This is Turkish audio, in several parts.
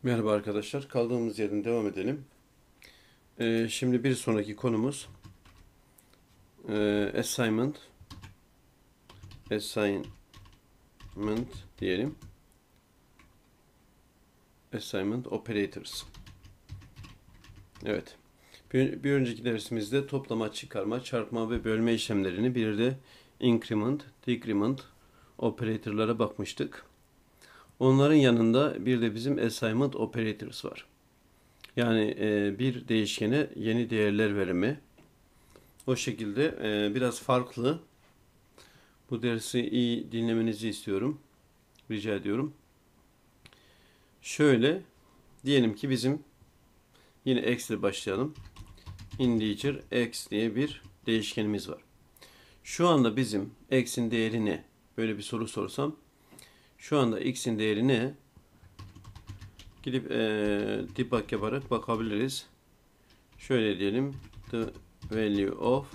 Merhaba arkadaşlar. Kaldığımız yerden devam edelim. Şimdi bir sonraki konumuz assignment. Assignment diyelim. Assignment operators. Evet. Bir önceki dersimizde toplama, çıkarma, çarpma ve bölme işlemlerini, bir de increment, decrement operatorlara bakmıştık. Onların yanında bir de bizim assignment operators var. Yani bir değişkene yeni değerler verimi. O şekilde biraz farklı. Bu dersi iyi dinlemenizi istiyorum. Rica ediyorum. Şöyle diyelim ki bizim yine x ile başlayalım. Integer x diye bir değişkenimiz var. Şu anda bizim x'in değeri ne? Böyle bir soru sorsam. Şu anda x'in değeri ne? Gidip debug yaparak bakabiliriz. Şöyle diyelim. The value of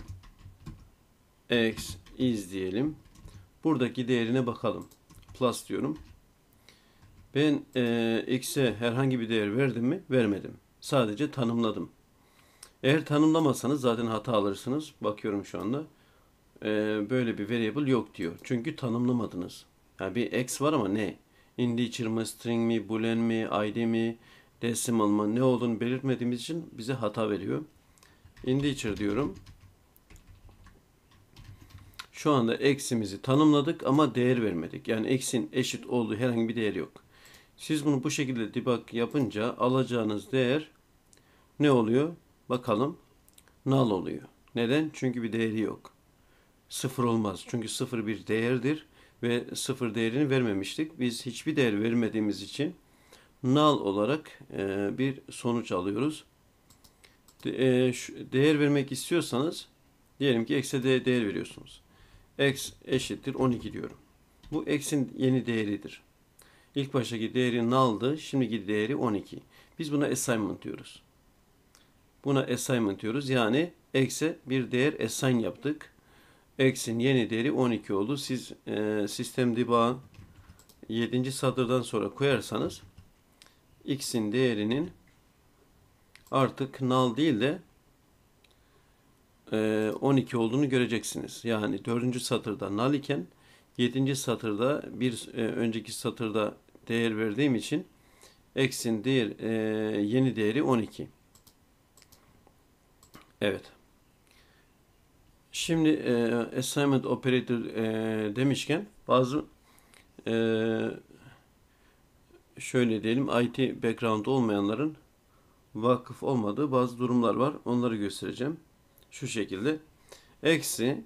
x is diyelim. Buradaki değerine bakalım. Plus diyorum. Ben x'e herhangi bir değer verdim mi? Vermedim. Sadece tanımladım. Eğer tanımlamazsanız zaten hata alırsınız. Bakıyorum şu anda. Böyle bir variable yok diyor. Çünkü tanımlamadınız. Yani bir x var ama ne? Integer mı, string mi, boolean mi, id mi, decimal mı, ne olduğunu belirtmediğimiz için bize hata veriyor. Integer diyorum. Şu anda x'imizi tanımladık ama değer vermedik. Yani x'in eşit olduğu herhangi bir değer yok. Siz bunu bu şekilde debug yapınca alacağınız değer ne oluyor? Bakalım. Null oluyor. Neden? Çünkü bir değeri yok. Sıfır olmaz. Çünkü sıfır bir değerdir ve sıfır değerini vermemiştik. Biz hiçbir değer vermediğimiz için null olarak bir sonuç alıyoruz. Değer vermek istiyorsanız diyelim ki x'e değer veriyorsunuz. X eşittir 12 diyorum. Bu x'in yeni değeridir. İlk baştaki değeri null'dı. Şimdiki değeri 12. Biz buna assignment diyoruz. Buna assignment diyoruz. Yani x'e bir değer assign yaptık. X'in yeni değeri 12 oldu. Siz sistem debug'ı 7. satırdan sonra koyarsanız x'in değerinin artık null değil de 12 olduğunu göreceksiniz. Yani 4. satırda null iken 7. satırda bir önceki satırda değer verdiğim için x'in yeni değeri 12. Evet. Şimdi assignment operator demişken bazı şöyle diyelim IT background olmayanların vakıf olmadığı bazı durumlar var. Onları göstereceğim. Şu şekilde eksi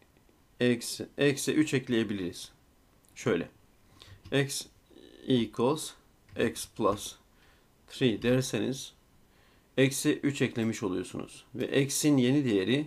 3 ekleyebiliriz. Şöyle x equals x plus 3 derseniz eksi 3 eklemiş oluyorsunuz. Ve x'in yeni değeri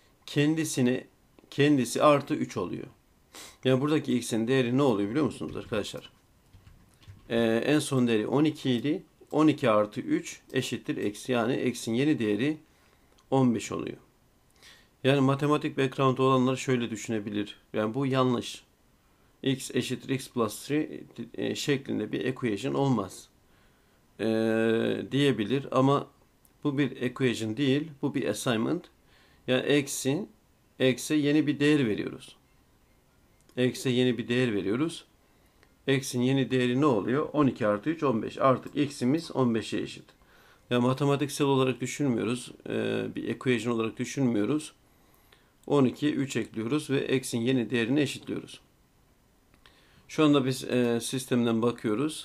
kendisi artı 3 oluyor. Yani buradaki x'in değeri ne oluyor biliyor musunuz arkadaşlar? En son değeri 12 idi. 12 artı 3 eşittir eksi. Yani x'in yeni değeri 15 oluyor. Yani matematik background olanlar şöyle düşünebilir. Yani bu yanlış. X eşittir x plus 3 şeklinde bir equation olmaz. Diyebilir ama bu bir equation değil. Bu bir assignment. Yani x'e yeni bir değer veriyoruz. X'e yeni bir değer veriyoruz. X'in yeni değeri ne oluyor? 12 artı 3 15. Artık x'imiz 15'e eşit. Yani matematiksel olarak düşünmüyoruz. Bir equation olarak düşünmüyoruz. 12'ye 3 ekliyoruz ve x'in yeni değerini eşitliyoruz. Şu anda biz sistemden bakıyoruz.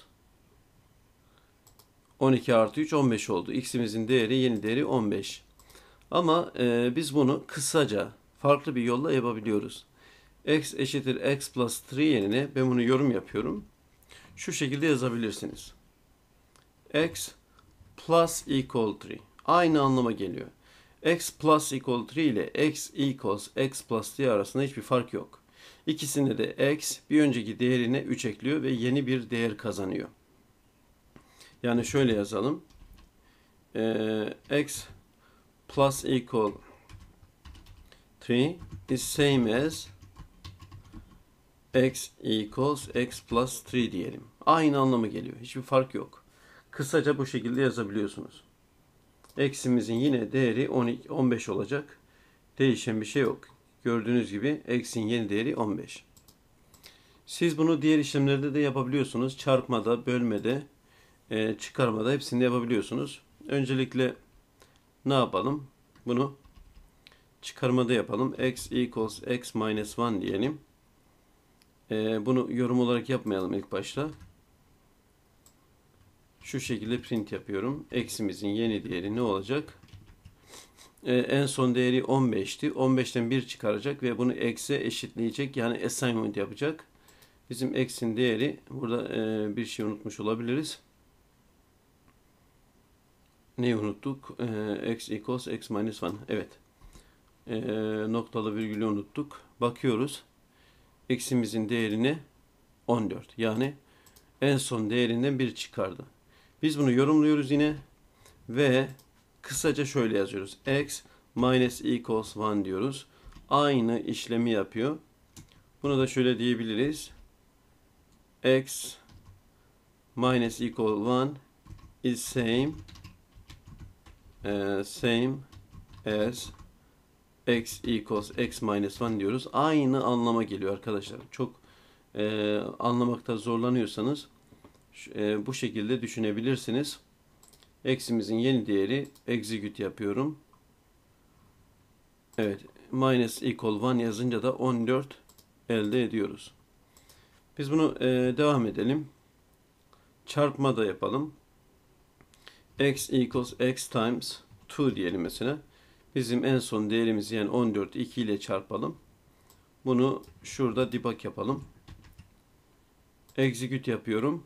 12 artı 3 15 oldu. X'imizin yeni değeri 15. Ama biz bunu kısaca farklı bir yolla yapabiliyoruz. X eşittir x plus 3 yerine ben bunu yorum yapıyorum. Şu şekilde yazabilirsiniz. X plus equal 3. Aynı anlama geliyor. X plus equal 3 ile x equals x plus 3 arasında hiçbir fark yok. İkisinde de x bir önceki değerine 3 ekliyor ve yeni bir değer kazanıyor. Yani şöyle yazalım. X plus equal 3 is same as x equals x plus 3 diyelim. Aynı anlama geliyor. Hiçbir fark yok. Kısaca bu şekilde yazabiliyorsunuz. X'imizin yine değeri 12, 15 olacak. Değişen bir şey yok. Gördüğünüz gibi X'in yeni değeri 15. Siz bunu diğer işlemlerde de yapabiliyorsunuz. Çarpmada, bölmede, çıkarmada hepsini yapabiliyorsunuz. Öncelikle ne yapalım? Bunu çıkarmada yapalım. X equals x minus 1 diyelim. Bunu yorum olarak yapmayalım ilk başta. Şu şekilde print yapıyorum. X'imizin yeni değeri ne olacak? En son değeri 15'ti. 15'ten 1 çıkaracak ve bunu x'e eşitleyecek. Yani assignment yapacak. Bizim x'in değeri burada bir şey unutmuş olabiliriz. Neyi unuttuk? X equals x minus 1. Evet. Noktalı virgülü unuttuk. Bakıyoruz. X'imizin değerini 14. Yani en son değerinden 1 çıkardı. Biz bunu yorumluyoruz yine ve kısaca şöyle yazıyoruz. X minus equals 1 diyoruz. Aynı işlemi yapıyor. Bunu da şöyle diyebiliriz. X minus equal 1 is same as x equals x minus 1 diyoruz. Aynı anlama geliyor arkadaşlar. Çok anlamakta zorlanıyorsanız bu şekilde düşünebilirsiniz. X'imizin yeni değeri execute yapıyorum. Evet. Minus equal 1 yazınca da 14 elde ediyoruz. Biz bunu devam edelim. Çarpma da yapalım. X equals x times 2 diyelim mesela. Bizim en son değerimiz yani 14 2 ile çarpalım. Bunu şurada debug yapalım. Execute yapıyorum.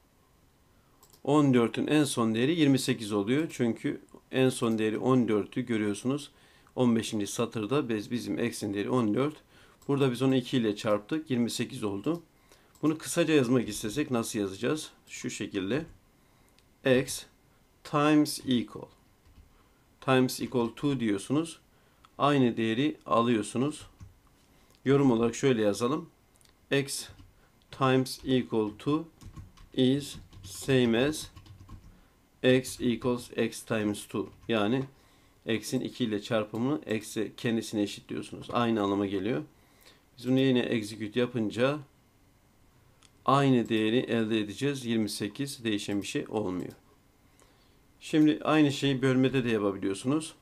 14'ün en son değeri 28 oluyor. Çünkü en son değeri 14'ü görüyorsunuz. 15. satırda bizim x'in değeri 14. Burada biz onu 2 ile çarptık. 28 oldu. Bunu kısaca yazmak istesek nasıl yazacağız? Şu şekilde. X times equal. Times equal to diyorsunuz. Aynı değeri alıyorsunuz. Yorum olarak şöyle yazalım. X times equal to is same as x equals x times 2. Yani x'in 2 ile çarpımını x'e kendisine eşitliyorsunuz. Aynı anlama geliyor. Biz bunu yine execute yapınca aynı değeri elde edeceğiz. 28 değişen bir şey olmuyor. Şimdi aynı şeyi bölmede de yapabiliyorsunuz.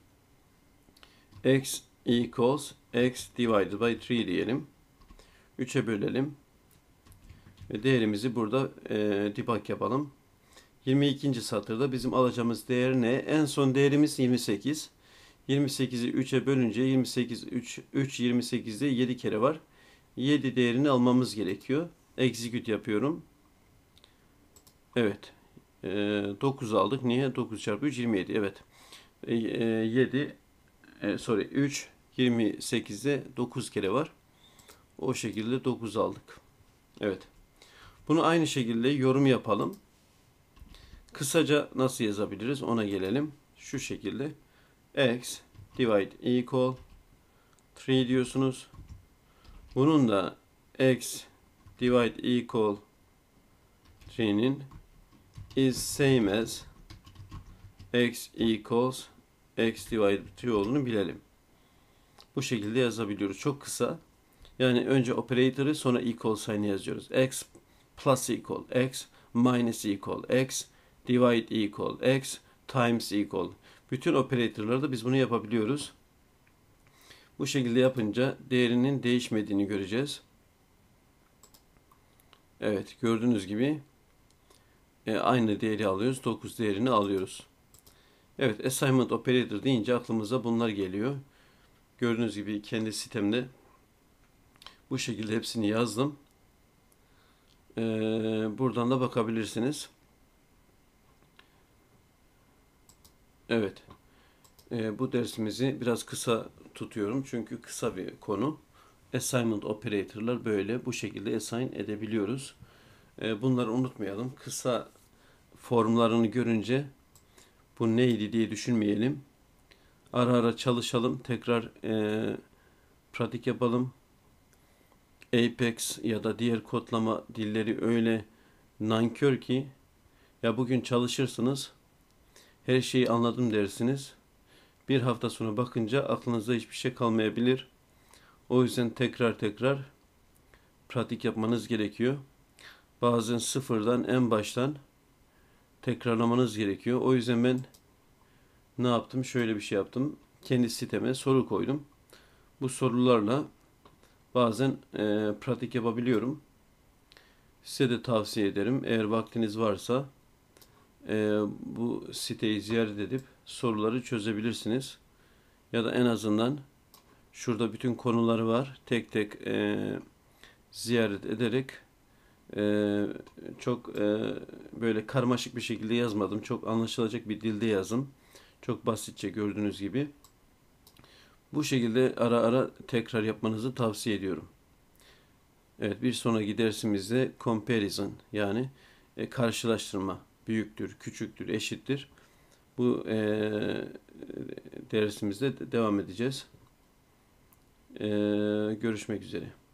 X equals x divided by 3 diyelim. 3'e bölelim. Ve değerimizi burada debug yapalım. 22. satırda bizim alacağımız değer ne? En son değerimiz 28. 28'i 3'e bölünce 28, 3 28'de 7 kere var. 7 değerini almamız gerekiyor. Execute yapıyorum. Evet. 9 aldık. Niye? 9 çarpı 3 27. Evet. 3 28'de 9 kere var. O şekilde 9 aldık. Evet. Bunu aynı şekilde yorum yapalım. Kısaca nasıl yazabiliriz ona gelelim. Şu şekilde x divide equal 3 diyorsunuz. Bunun da x divide equal 3'nin is same as x equals x divided 3 olduğunu bilelim. Bu şekilde yazabiliyoruz. Çok kısa. Yani önce operator'ı sonra equal sign'ı yazıyoruz. X plus equal, x minus equal, x divide equal, x times equal. Bütün operator'larda biz bunu yapabiliyoruz. Bu şekilde yapınca değerinin değişmediğini göreceğiz. Evet, gördüğünüz gibi aynı değeri alıyoruz. 9 değerini alıyoruz. Evet, assignment operator deyince aklımıza bunlar geliyor. Gördüğünüz gibi kendi sitemde bu şekilde hepsini yazdım. Buradan da bakabilirsiniz. Evet. Bu dersimizi biraz kısa tutuyorum. Çünkü kısa bir konu. Assignment operator'lar böyle. Bu şekilde assign edebiliyoruz. Bunları unutmayalım. Kısa formlarını görünce bu neydi diye düşünmeyelim. Ara ara çalışalım. Tekrar pratik yapalım. Apex ya da diğer kodlama dilleri öyle nankör ki Ya bugün çalışırsınız, her şeyi anladım dersiniz. Bir hafta sonra bakınca aklınızda hiçbir şey kalmayabilir. O yüzden tekrar tekrar pratik yapmanız gerekiyor. Bazen sıfırdan, en baştan tekrarlamanız gerekiyor. O yüzden ben ne yaptım? Şöyle bir şey yaptım. Kendi siteme soru koydum. Bu sorularla bazen pratik yapabiliyorum. Size de tavsiye ederim. Eğer vaktiniz varsa bu siteyi ziyaret edip soruları çözebilirsiniz. Ya da en azından şurada bütün konuları var. Tek tek ziyaret ederek çok böyle karmaşık bir şekilde yazmadım. Çok anlaşılacak bir dilde yazdım. Çok basitçe gördüğünüz gibi. Bu şekilde ara ara tekrar yapmanızı tavsiye ediyorum. Evet, bir sonraki dersimizde comparison, yani karşılaştırma, büyüktür, küçüktür, eşittir. Bu dersimizde devam edeceğiz. Görüşmek üzere.